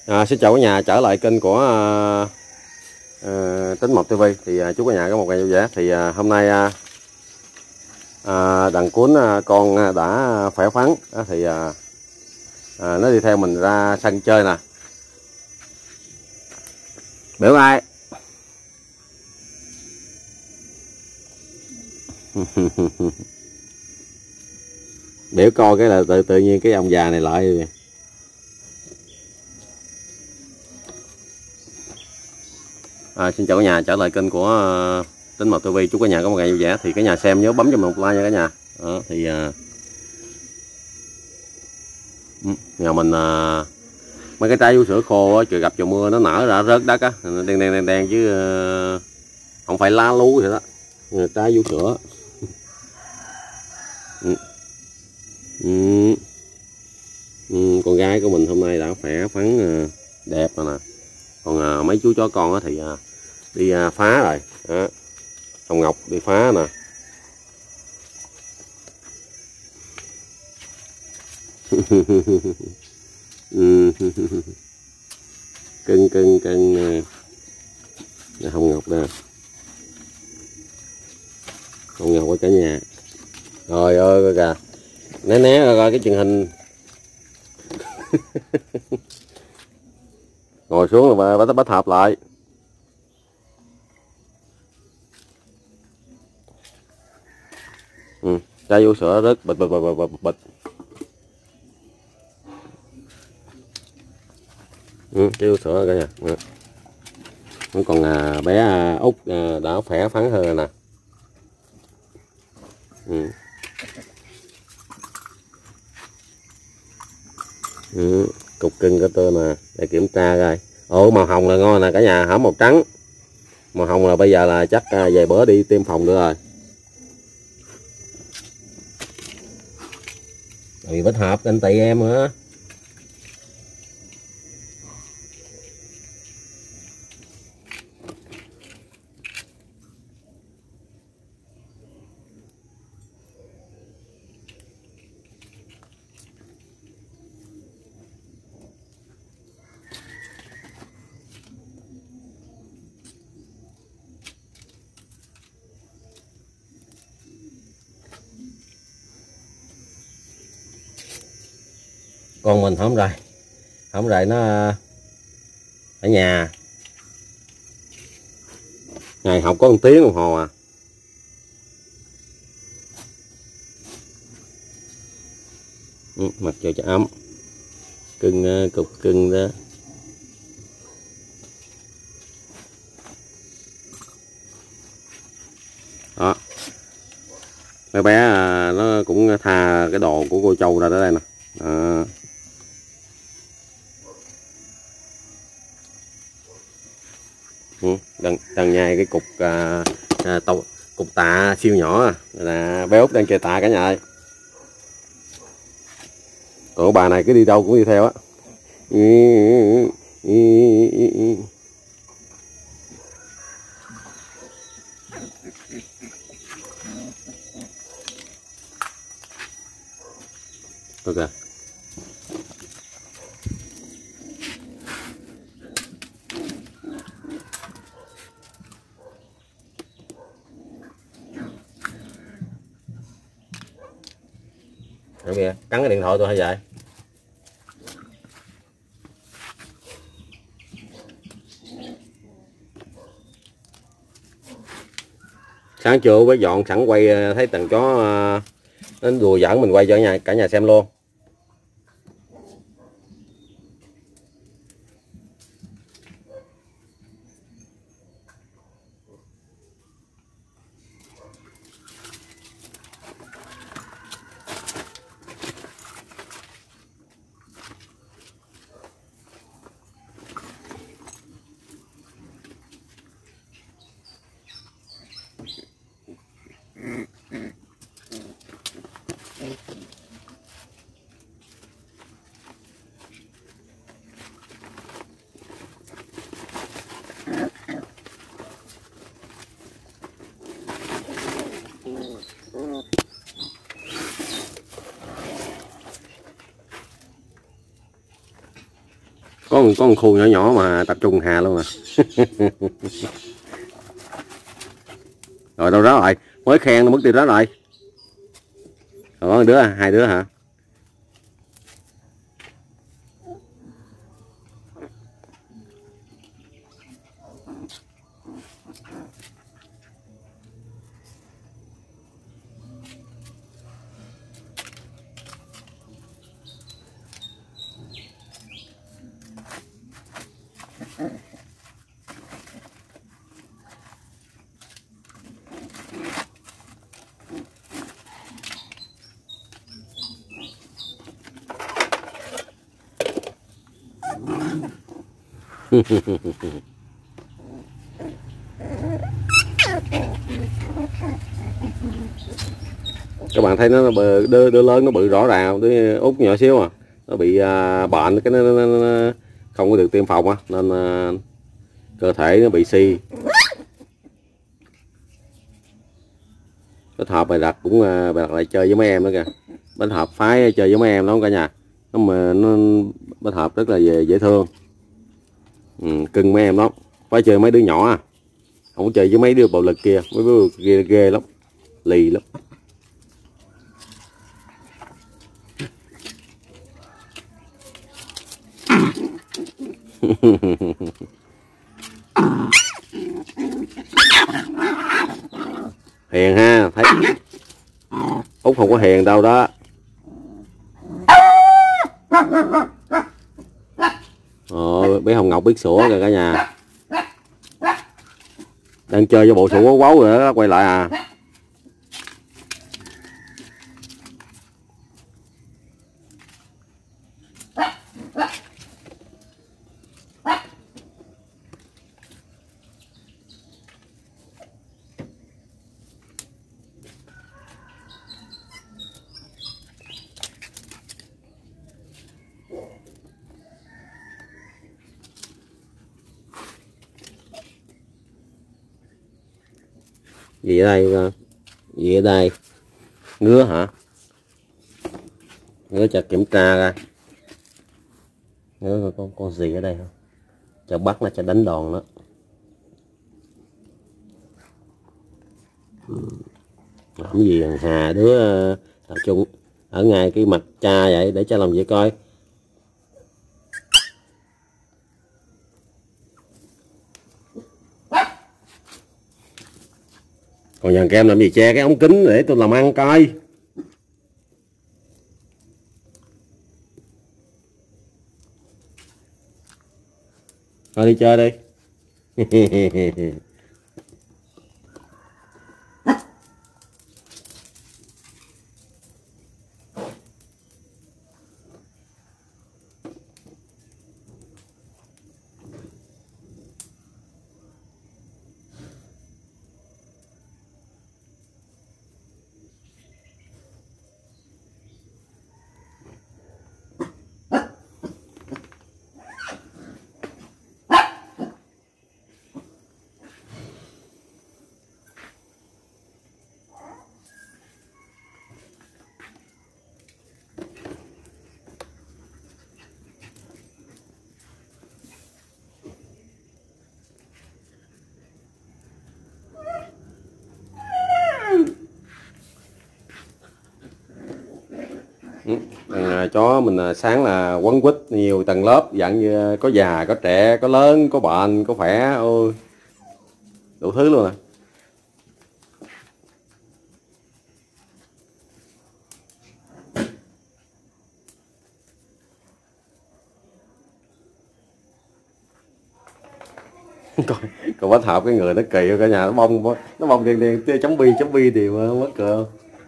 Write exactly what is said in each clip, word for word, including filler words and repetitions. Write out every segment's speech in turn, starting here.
À, xin chào cả nhà, trở lại kênh của uh, uh, Tính Một ti vi. Thì uh, chúc cả nhà có một ngày vui vẻ. Thì uh, hôm nay uh, uh, đàn cuốn uh, con đã khỏe khoắn. Uh, thì uh, uh, nó đi theo mình ra sân chơi nè. Biểu ai? Biểu coi cái là tự tự nhiên cái ông già này lại. À, xin chào cả nhà, trở lại kênh của uh, Tính Một ti vi. Chúc cả nhà có một ngày vui vẻ. Thì cả nhà xem nhớ bấm cho mình một like nha cả nhà. Đó, thì uh, nhà mình uh, mấy cái trái vú sữa khô á, trời gặp trời mưa nó nở ra rớt đất á, đen đen đen đen chứ uh, không phải lá lú vậy đó, trái vú sữa. ừ. Ừ. Ừ. Con gái của mình hôm nay đã khỏe khoắn uh, đẹp rồi nè. Còn uh, mấy chú chó con á thì uh, đi uh, phá rồi đó. Hồng Ngọc đi phá nè. cưng cưng cưng nè. Hồng Ngọc nè, Hồng Ngọc ở cả nhà. Rồi ơi kìa, né né coi cái truyền hình. Ngồi xuống rồi bắt bắt hợp lại. Ừ, trái vú sữa rất bịch bịch bịch bịch bịch bịch. Ừ, trái vú sữa cả nhà. Vẫn còn à, bé à, Út à, đã khỏe phắn hơn rồi nè. Ừ. Ừ, cục cưng của tôi nè, để kiểm tra coi. Ồ, màu hồng là ngon nè cả nhà, hả màu trắng. Màu hồng là bây giờ là chắc à, vài bữa đi tiêm phòng nữa rồi. Bị bích hợp anh tị em nữa. Con mình không rồi, không rồi nó ở nhà. Ngày học có một tiếng đồng hồ à. Ừ, mặc cho cho ấm. Cưng cục cưng đó. Đó. Mấy bé à, nó cũng tha cái đồ của cô Châu ra tới đây nè. Đó. Ừ, đằng, đằng nhai cái cục à, à, tàu, cục tạ siêu nhỏ à. Là bé Út đang chơi tạ cả nhà ơi. Còn bà này cứ đi đâu cũng đi theo á. Ok. Ở kìa, cắn cái điện thoại tôi hay vậy? Sáng trưa với dọn sẵn quay thấy tầng chó nó đùa giỡn mình quay cho nhà cả nhà xem luôn. có có một khu nhỏ nhỏ mà tập trung hà luôn à. Rồi đâu đó rồi, mới khen nó mất tiêu đó rồi. Còn có đứa à, hai đứa hả? Các bạn thấy nó bự, đứa, đứa lớn nó bự rõ ràng, đứa út nhỏ xíu à, nó bị à, bệnh cái nó, nó, nó, nó không có được tiêm phòng á, nên à, cơ thể nó bị suy. Bích Hợp bài đặt cũng à, bài đặt lại chơi với mấy em nữa kìa. Bích Hợp phái chơi với mấy em lắm cả nhà. Nó mà nó Bích Hợp rất là dễ, dễ thương, ừ, cưng mấy em lắm. Phải chơi mấy đứa nhỏ à, không có chơi với mấy đứa bạo lực kia, mấy đứa ghê, ghê lắm, lì lắm. Hiền ha, thấy Út không có hiền đâu đó. Ờ, bé Hồng Ngọc biết sủa kìa cả nhà. Đang chơi cho bộ sủa quấu quấu rồi đó, quay lại à. Gì ở đây? Gì ở đây? Ngứa hả? Ngứa cho kiểm tra ra. Ngứa con con gì ở đây không? Cho bắt nó, cho đánh đòn nó. Làm gì thằng Hà đứa tập trung ở ngay cái mặt cha vậy để cho làm gì coi. Còn dàn kem làm gì che cái ống kính để tôi làm ăn coi. Thôi đi chơi đi. À, chó mình sáng là quấn quýt nhiều tầng lớp, dạng như có già, có trẻ, có lớn, có bệnh, có khỏe, ôi đủ thứ luôn à. Còn còn Bách Hợp cái người nó kỳ cả nhà, nó bông nó bông đèn đèn chấm bi chấm bi thì mất cười.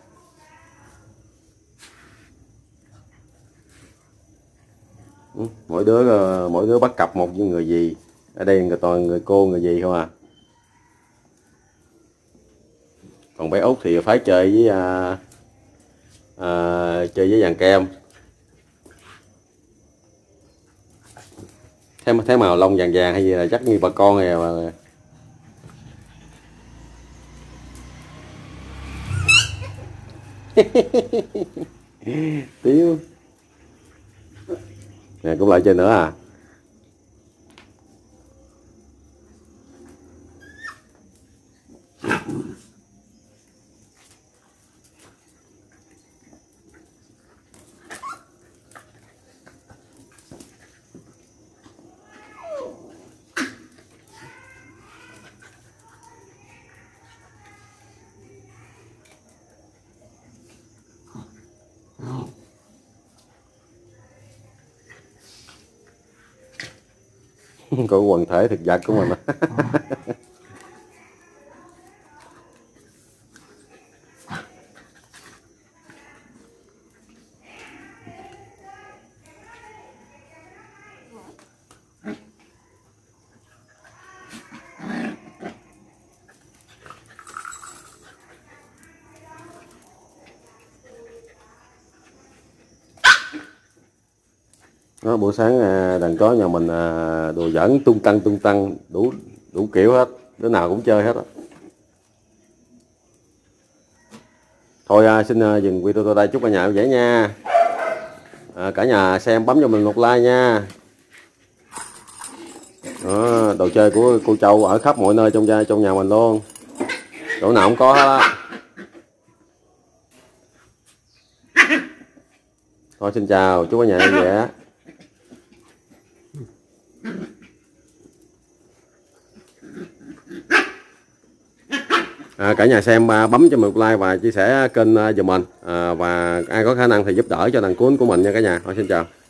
Mỗi đứa mỗi đứa bắt cặp một người gì, ở đây người toàn người cô người gì không à. Còn bé Út thì phải chơi với à, à, chơi với dàn kem. Thế thế màu lông vàng vàng hay gì là chắc như bà con này mà. Tiếu nè, cũng lại chơi nữa à. Của quần thể thực vật của mình. Đó, buổi sáng đàn chó nhà mình đùa giỡn tung tăng tung tăng đủ đủ kiểu hết, đứa nào cũng chơi hết á. Thôi xin dừng video tôi đây, chúc cả nhà vui vẻ nha. À, cả nhà xem bấm cho mình một like nha. Đó, đồ chơi của cô Châu ở khắp mọi nơi trong trong nhà mình luôn, chỗ nào cũng có hết á. Thôi xin chào, chúc cả nhà vui vẻ. À, cả nhà xem bấm cho mình một like và chia sẻ kênh giùm mình, à, và ai có khả năng thì giúp đỡ cho đàn cuốn của mình nha cả nhà. Thôi xin chào.